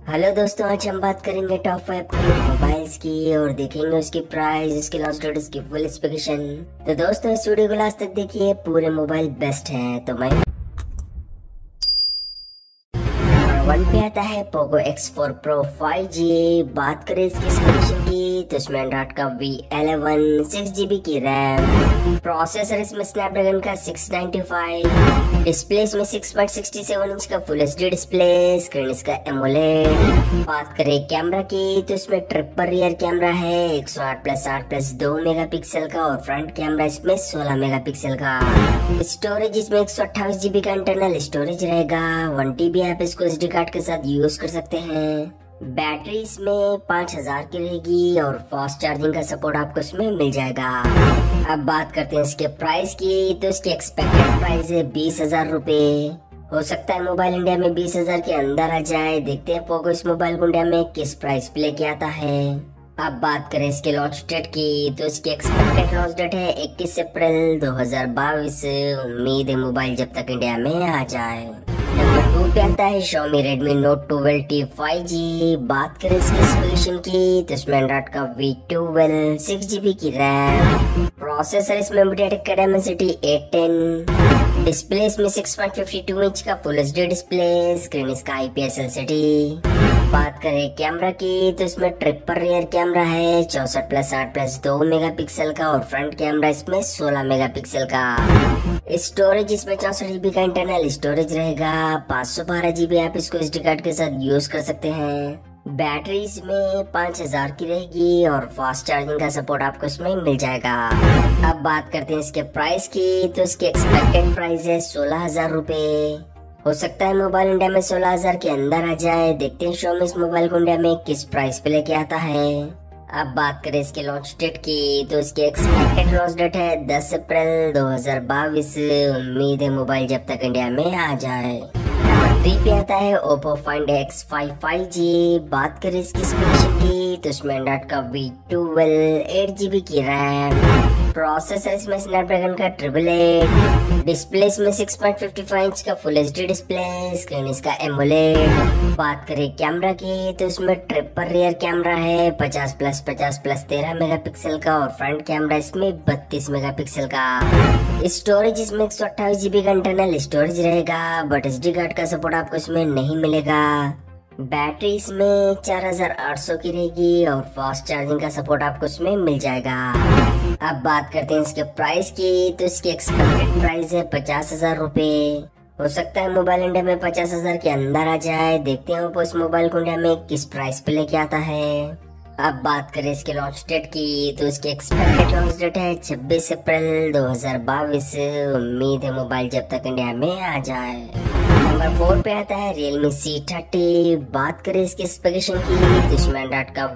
Hello दोस्तों, आज हम बात करेंगे टॉप 5 मोबाइल्स की और देखेंगे उसकी प्राइस, उसके लॉन्च डेट, उसकी फुल स्पेसिफिकेशन। तो दोस्तों इस वीडियो को लास्ट तक देखिए, पूरे मोबाइल बेस्ट हैं। तो मैं वन पे आता है पोको X4 Pro 5G। बात करें इसकी स्पेसिफिकेशन की तो इसमें एंड्रॉइड का V11 6GB की रैम, प्रोसेसर इसमें स्नैपड्रैगन का 695, डिस्प्ले इसमें 6.67 इंच का फुल HD डिस्प्ले, स्क्रीन इसका एमोलेड। बात करें कैमरा की तो इसमें ट्रिपल रियर कैमरा है 108+8+2 मेगापिक्सल का और फ्रंट कैमरा इसमें 16 मेगापिक्सल का। स्टोरेज इसमें 128GB का इंटरनल स्टोरेज रहेगा। 1TB आप इसको SD कार्ड के साथ यूज कर सकते हैं। बैटरी इसमें 5000 की रहेगी और फास्ट चार्जिंग का सपोर्ट आपको इसमें मिल जाएगा। अब बात करते हैं इसके प्राइस की तो इसकी एक्सपेक्टेड प्राइस है 20,000 रुपए। हो सकता है मोबाइल इंडिया में 20,000 के अंदर आ जाए। देखते हैं पोको इस मोबाइल को इंडिया में किस प्राइस पे लेके आता है। अब बात करें इसके लॉन्च डेट की तो इसकी एक्सपेक्टेड लॉन्च डेट है 21 अप्रैल 2022। उम्मीद है मोबाइल जब तक इंडिया में आ जाए। नंबर 2 पे आता है Xiaomi Redmi Note 12T 5G। बात करें इसकी स्पेसिफिकेशन की तो इसमें एंड्रॉइड का V12 6GB की रैम, प्रोसेसर इसमें MediaTek Dimensity 810, डिस्प्ले इसमें 6.52 इंच का फुल HD डिस्प्ले, स्क्रीन इसका IPS LCD। बात करें कैमरा की तो इसमें ट्रिपल रियर कैमरा है 64+8+2 मेगापिक्सल का और फ्रंट कैमरा इसमें 16 मेगापिक्सल का। स्टोरेज इसमें 64GB का इंटरनल स्टोरेज रहेगा। 512GB आप इसको SD कार्ड के साथ यूज कर सकते हैं। बैटरी इसमें 5000 की रहेगी और फास्ट चार्जिंग का सपोर्ट आपको इसमें मिल जाएगा। अब बात करते हैं इसके प्राइस की तो इसकी एक्सपेक्टेड प्राइस है 16,000 रुपए। हो सकता है मोबाइल इंडिया में 16,000 के अंदर आ जाए। देखते हैं Xiaomi इस मोबाइल को इंडिया में किस प्राइस पे लेके आता है। अब बात करें इसके लॉन्च डेट की तो इसकी एक्सपेक्टेड लॉन्च डेट है 10 अप्रैल 2022। उम्मीद है मोबाइल जब तक इंडिया में आ जाए। नंबर 3 पे आता है Oppo Find X5 5G। बात करें इसकी स्पेसिफिकेशन की तो इसमें एंड्रॉइड का V12 8GB की रैम, प्रोसेसर इसमें स्नैपड्रैगन का 888, डिस्प्ले इसमें 6.55 इंच का फुल HD डिस्प्ले, स्क्रीन इसका एमोलेड। बात करें कैमरा की तो इसमें ट्रिपल रियर कैमरा है 50+50+13 मेगापिक्सल का और फ्रंट कैमरा इसमें 32 मेगापिक्सल का। स्टोरेज इसमें 128GB का इंटरनल स्टोरेज रहेगा, बट SD कार्ड का सपोर्ट आपको इसमें नहीं मिलेगा। बैटरी इसमें 4800 की रहेगी और फास्ट चार्जिंग का सपोर्ट आपको इसमें मिल जाएगा। अब बात करते हैं इसके प्राइस की तो इसकी एक्सपेक्टेड प्राइस है 50,000 रुपए। हो सकता है मोबाइल इंडिया में 50,000 के अंदर आ जाए। देखते हैं वो इस मोबाइल को इंडिया में किस प्राइस पे लेके आता है। अब बात करें इसके लॉन्च डेट की तो इसकी एक्सपेक्टेड लॉन्च डेट है 26 अप्रैल 2022। उम्मीद है मोबाइल जब तक इंडिया में आ जाए। नंबर 4 पे आता है Realme C30। बात करें इसकी स्पेसिफिकेशन की तो इसमें एंड्रॉइड का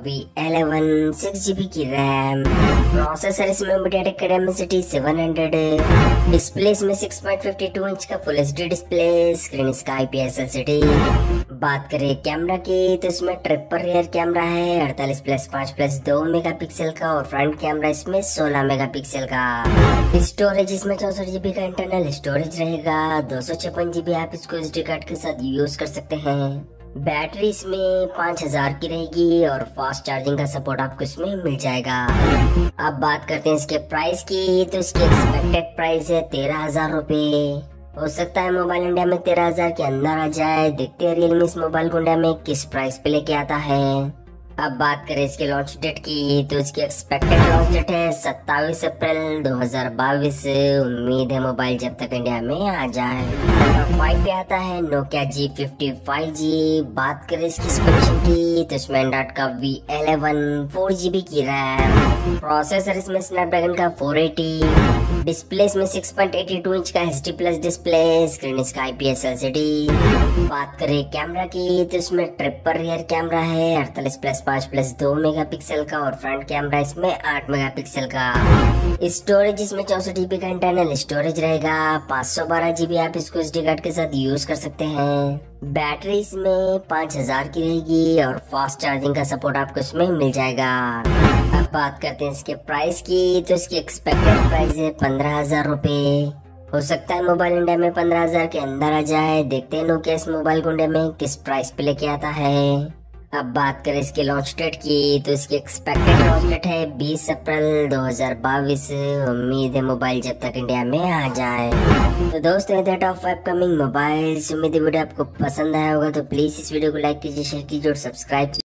V11 6GB की रैम, प्रोसेसर इसमें MediaTek Dimensity 700, डिस्प्ले इसमें 6.52 इंच का फुल HD डिस्प्ले, स्क्रीन इसका IPS LCD। बात करें कैमरा की तो इसमें ट्रिपल रियर कैमरा है 48+5+2 मेगापिक्सल का और फ्रंट कैमरा इसमें 16 मेगापिक्सल का। स्टोरेज इसमें 64GB का इंटरनल स्टोरेज रहेगा। 256GB आप इसको SD कार्ड के साथ यूज कर सकते हैं। बैटरी इसमें 5000 की रहेगी और फास्ट चार्जिंग का सपोर्ट आपको इसमें मिल जाएगा। अब बात करते हैं इसके प्राइस की तो इसकी एक्सपेक्टेड प्राइस है 13,000 रुपए। हो सकता है मोबाइल इंडिया में 13,000 के अंदर आ जाए। देखते हैं Realme इस मोबाइल को इंडिया में किस प्राइस पे लेके आता है। अब बात करें इसके लॉन्च डेट की तो इसकी एक्सपेक्टेड लॉन्च डेट है 27 अप्रैल 2022। उम्मीद है मोबाइल जब तक इंडिया में आ जाए। नंबर 5 पे आता है Nokia G50 5G। बात करें इसकी स्पेसिफिकेशन की तो इसमें एंड्रॉइड का V11 4GB की रैम, प्रोसेसर इसमें स्नैपड्रैगन का 480, डिस्प्ले इसमें 6.82 इंच का HD प्लस डिस्प्ले, स्क्रीन इसका IPS LCD। बात करें कैमरा की तो इसमें ट्रिपल रियर कैमरा है 48+5+2 मेगापिक्सल का और फ्रंट कैमरा इसमें 8 मेगापिक्सल का। स्टोरेज इसमें 64GB का इंटरनल स्टोरेज रहेगा। 512GB आप इसको SD कार्ड के साथ यूज कर सकते हैं। बैटरी इसमें 5000 की रहेगी और फास्ट चार्जिंग का सपोर्ट आपको इसमें मिल जाएगा। अब बात करते हैं इसके प्राइस की तो इसकी एक्सपेक्टेड प्राइस है 15,000 रुपए। हो सकता है मोबाइल इंडिया में 15,000 के अंदर आ जाए। देखते हैं नोकिया इस मोबाइल को इंडिया में किस प्राइस पे लेके आता है। अब बात करें इसके लॉन्च डेट की, तो इसकी एक्सपेक्टेड लॉन्च डेट है 20 अप्रैल 2022। उम्मीद है मोबाइल जब तक इंडिया में आ जाए। तो दोस्तों ये थे टॉप 5 कमिंग मोबाइल्स। उम्मीद है वीडियो आपको पसंद आया होगा, तो प्लीज इस वीडियो को लाइक कीजिए, शेयर कीजिए और सब्सक्राइब